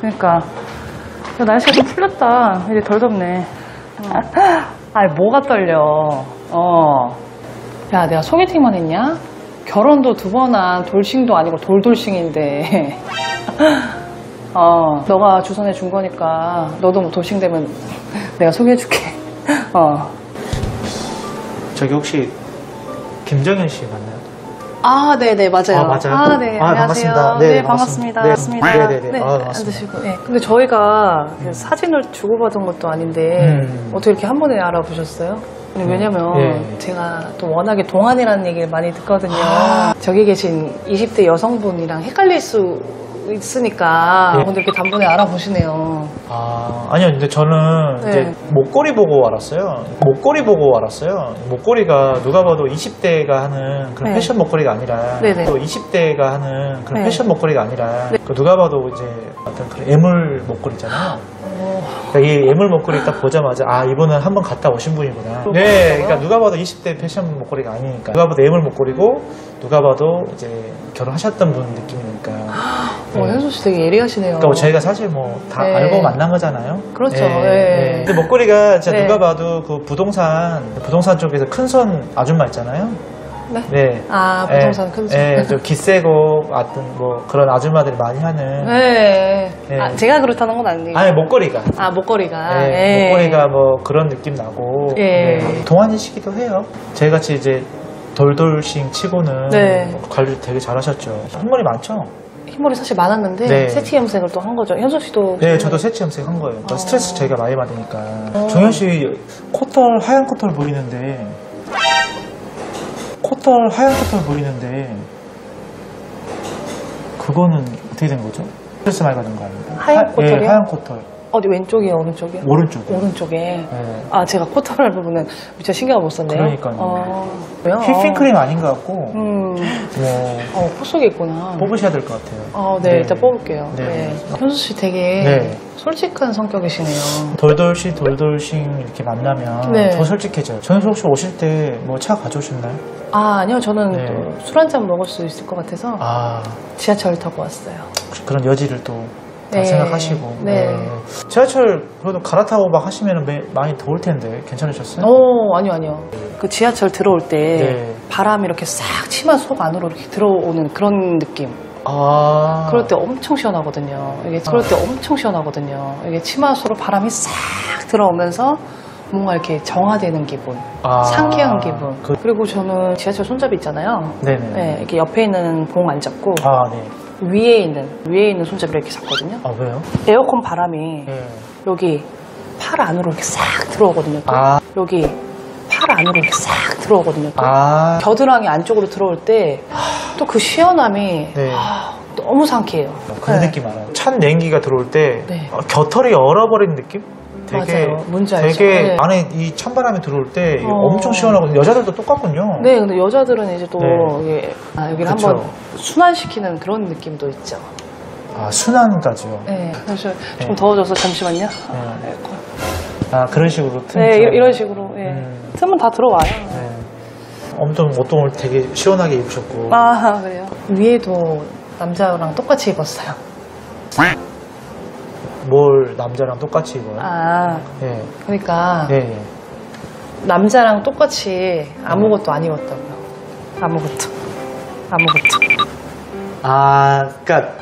그러니까 야, 날씨가 좀 풀렸다. 이제 덜 덥네. 아니 뭐가 떨려. 야 내가 소개팅만 했냐? 결혼도 2번 한 돌싱도 아니고 돌돌싱인데 너가 주선해 준 거니까 너도 뭐 돌싱 되면 내가 소개해줄게. 저기 혹시 김정현 씨 맞나요? 아, 네네, 맞아요. 아, 맞아요? 아, 네, 아, 안녕하세요. 반갑습니다. 네, 반갑습니다. 반갑습니다. 네, 네네네. 네, 아, 반갑습니다. 앉으시고. 네. 근데 저희가 사진을 주고받은 것도 아닌데, 어떻게 이렇게 한 번에 알아보셨어요? 왜냐면 제가 또 워낙에 동안이라는 얘기를 많이 듣거든요. 저기 계신 20대 여성분이랑 헷갈릴 수 있으니까 근데 이렇게 단번에 알아보시네요. 아니요. 근데 저는 이제 목걸이 보고 알았어요. 목걸이가 누가 봐도 20대가 하는 그런 패션 목걸이가 아니라 또 20대가 하는 그런 패션 목걸이가 아니라 그 누가 봐도 이제 어떤 그런 애물 목걸이잖아요. 그러니까 이 애물 목걸이 딱 보자마자 이분은 한번 갔다 오신 분이구나. 네, 그러니까 누가 봐도 20대 패션 목걸이가 아니니까 누가 봐도 애물 목걸이고 누가 봐도 이제 결혼하셨던 분 느낌이니까. 현수 씨 되게 예리하시네요. 그러니까 저희가 사실 뭐 다 알고 만난 거잖아요. 그렇죠. 근데 목걸이가 진짜 누가 봐도 그 부동산 쪽에서 큰 손 아줌마 있잖아요. 네. 부동산 큰 손. 좀 기세고 뭐 그런 아줌마들이 많이 하는. 제가 그렇다는 건 아니에요. 아니 목걸이가. 목걸이가. 목걸이가 뭐 그런 느낌 나고. 동안이시기도 해요. 저희 같이 이제 돌돌싱 치고는 관리 되게 잘하셨죠. 흰머리 많죠? 흰머리 사실 많았는데 새치 염색을 또 한 거죠. 현수 씨도? 네, 저도 새치 염색 한 거예요. 스트레스 저희가 많이 받으니까. 종현 씨 하얀 코털 보이는데 그거는 어떻게 된 거죠? 스트레스 많이 받은 거 아닙니까? 하얀 코털이요? 네, 하얀 코털. 어디 왼쪽이요, 오른쪽이요? 오른쪽에. 제가 코털 부분은 미처 신경을 못 썼네요. 그러니까요. 왜요? 휘핑크림 아닌 것 같고. 코 속에 있구나. 뽑으셔야 될 것 같아요. 네, 일단 뽑을게요. 현수 씨 되게 솔직한 성격이시네요. 돌돌싱 이렇게 만나면 더 솔직해져요. 저는 혹시 오실 때 뭐 차 가져오셨나요? 아니요, 저는 술 한잔 먹을 수 있을 것 같아서 지하철 타고 왔어요. 혹시 그런 여지를 또 생각하시고. 지하철 그래도 갈아타고 막 하시면 많이 더울 텐데 괜찮으셨어요? 아니요. 그 지하철 들어올 때 바람이 이렇게 싹 치마 속 안으로 이렇게 들어오는 그런 느낌. 그럴 때 엄청 시원하거든요. 이게 치마 속으로 바람이 싹 들어오면서 뭔가 이렇게 정화되는 기분, 상쾌한 기분. 그리고 저는 지하철 손잡이 있잖아요. 이렇게 옆에 있는 봉 안 잡고 위에 있는 손잡이를 이렇게 잡거든요. 왜요? 에어컨 바람이 여기 팔 안으로 이렇게 싹 들어오거든요. 여기 팔 안으로 이렇게 싹 들어오거든요. 겨드랑이 안쪽으로 들어올 때 또 그 시원함이 너무 상쾌해요. 그 느낌 알아요. 찬 냉기가 들어올 때 겨털이 얼어버린 느낌? 맞아요. 뭔지 알죠? 되게 안에 이 찬바람이 들어올 때 엄청 시원하거든요. 여자들도 똑같군요. 근데 여자들은 이제 또 여기를 한번 순환시키는 그런 느낌도 있죠. 순환까지요? 그래서 좀 더워져서 잠시만요. 그런 식으로 이런 식으로 틈은 다 들어와요. 엄청 옷도 되게 시원하게 입으셨고. 그래요? 위에도 남자랑 똑같이 입었어요. 뭘 남자랑 똑같이 입어요? 그러니까 남자랑 똑같이 아무것도 안 입었다고요. 아무것도. 그러니까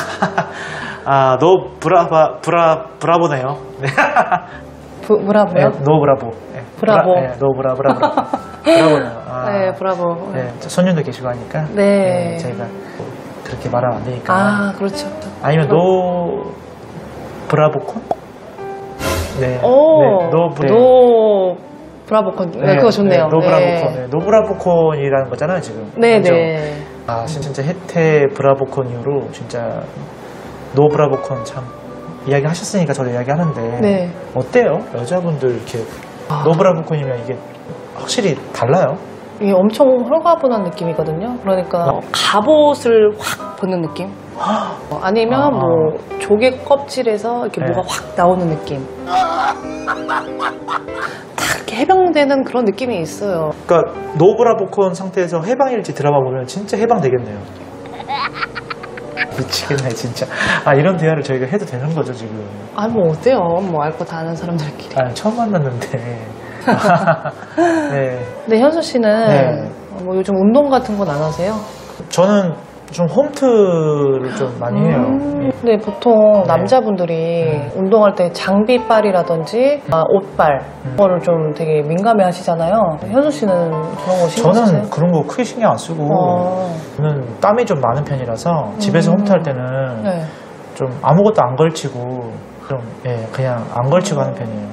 너 브라보네요. 브라보요? 노 브라보. 브라보. 노 브라보네요. 브라보. 손님도 계시고 하니까. 저희가 그렇게 말하면 안 되니까. 그렇죠. 아니면 노 브라보콘? 노 브라보콘. 그거 좋네요. 노 브라보콘. 노 브라보콘이라는 거잖아요, 지금. 진짜 혜태 브라보콘 이후로 진짜 노 브라보콘 참 이야기 하셨으니까 저도 이야기 하는데 어때요? 여자분들 이렇게 노 브라보콘이면 이게 확실히 달라요? 이게 엄청 홀가분한 느낌이거든요. 그러니까 갑옷을 확 벗는 느낌? 아니면 뭐 조개 껍질에서 이렇게 뭐가 확 나오는 느낌. 딱 이렇게 해방되는 그런 느낌이 있어요. 그러니까 노브라보콘 상태에서 해방일지 드라마 보면 진짜 해방되겠네요. 미치겠네 진짜. 아 이런 대화를 저희가 해도 되는 거죠 지금? 아 뭐 어때요? 뭐 알 거 다 아는 사람들끼리. 아 처음 만났는데. 네. 근데 현수 씨는 네. 뭐 요즘 운동 같은 건 안 하세요? 저는 좀 홈트를 좀 많이 해요. 근데 보통 남자분들이 운동할 때 장비빨이라든지 옷빨 그거를 좀 되게 민감해 하시잖아요. 현수 씨는 그런 거 신경 쓰세요? 저는 그런 거 크게 신경 안 쓰고 저는 땀이 좀 많은 편이라서 집에서 홈트 할 때는 네. 좀 아무것도 안 걸치고 좀 그냥 안 걸치고 하는 편이에요.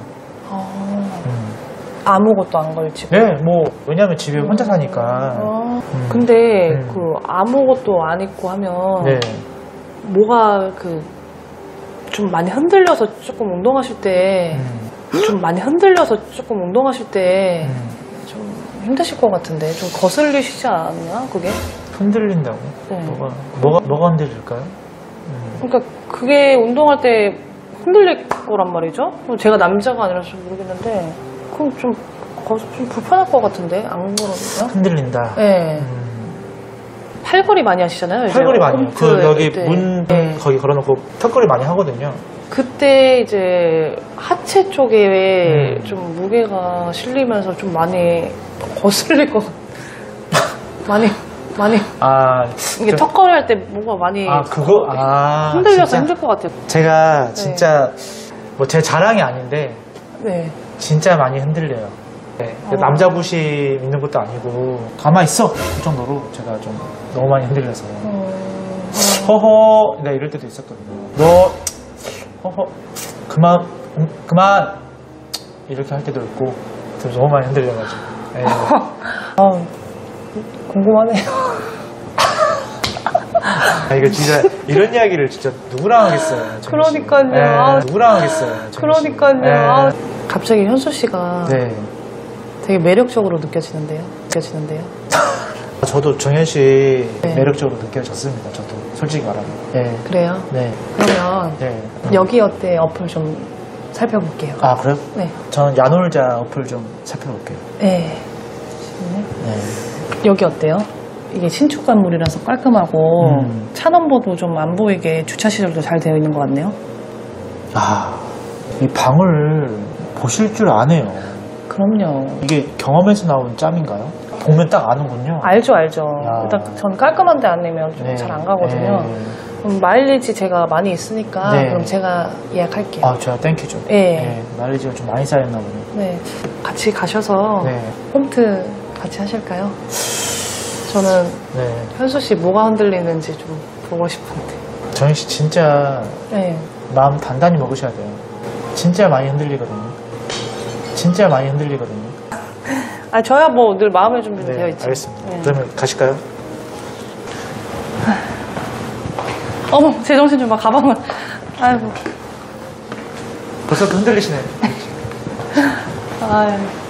아무것도 안 걸치고? 네, 뭐 왜냐면 집에 혼자 사니까. 근데 그 아무것도 안 입고 하면 네. 뭐가 그 좀 많이 흔들려서 조금 운동하실 때 좀 많이 흔들려서 조금 운동하실 때 좀 힘드실 것 같은데 좀 거슬리시지 않나 그게? 흔들린다고? 네. 뭐가 흔들릴까요? 그러니까 그게 운동할 때 흔들릴 거란 말이죠. 제가 남자가 아니라서 모르겠는데 그럼 좀 불편할 것 같은데 안 그러면? 흔들린다. 네. 팔걸이 많이 하시잖아요. 요새. 팔걸이 많이 해요. 그 여기 네. 문 네. 거기 걸어놓고 턱걸이 많이 하거든요. 그때 이제 하체 쪽에 좀 무게가 실리면서 좀 많이 거슬릴 것 많이 이게 턱걸이 할 때 뭔가 많이 흔들려서 진짜? 힘들 것 같아요. 제가 진짜 뭐 제 자랑이 아닌데 네. 진짜 많이 흔들려요. 네. 남자 부심 있는 것도 아니고 가만히 있어 그 정도로 제가 좀 너무 많이 흔들려서 허허 내가 이럴 때도 있었거든요. 너 허허 그만 이렇게 할 때도 있고 너무 많이 흔들려가지고. 네. 궁금하네요. 이거 진짜 이런 이야기를 진짜 누구랑 하겠어요. 그러니까요. 누구랑 하겠어요. 그러니까요. 갑자기 현수 씨가 되게 매력적으로 느껴지는데요. 저도 정현 씨 매력적으로 느껴졌습니다. 저도 솔직히 말하면. 네. 그래요? 네. 그러면 여기 어때 어플 좀 살펴볼게요. 아 그래요? 네. 저는 야놀자 어플 좀 살펴볼게요. 네. 여기 어때요? 이게 신축 건물이라서 깔끔하고 차 넘버도 좀 안 보이게 주차 시설도 잘 되어 있는 것 같네요. 이 방을 보실 줄 아네요. 그럼요. 이게 경험에서 나온 짬인가요? 보면 딱 아는군요. 알죠. 일단 전 깔끔한 데 안 내면 좀 잘 안 가거든요. 그럼 마일리지 제가 많이 있으니까 그럼 제가 예약할게요. 제가 땡큐죠. 마일리지가 좀 많이 쌓였나 보네요. 네. 같이 가셔서 홈트 같이 하실까요? 저는 현수 씨 뭐가 흔들리는지 좀 보고 싶은데. 정현 씨 진짜 마음 단단히 먹으셔야 돼요. 진짜 많이 흔들리거든요. 저야 뭐 늘 마음의 준비는 되어 있죠. 알겠습니다. 그러면 가실까요? 어머, 제 정신 좀 봐. 가방을. 아이고. 벌써 흔들리시네. 아유.